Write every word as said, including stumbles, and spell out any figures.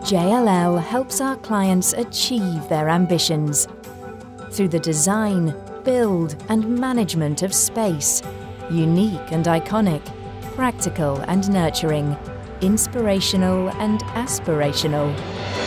J L L helps our clients achieve their ambitions through the design, build and management of space, unique and iconic, practical and nurturing, inspirational and aspirational.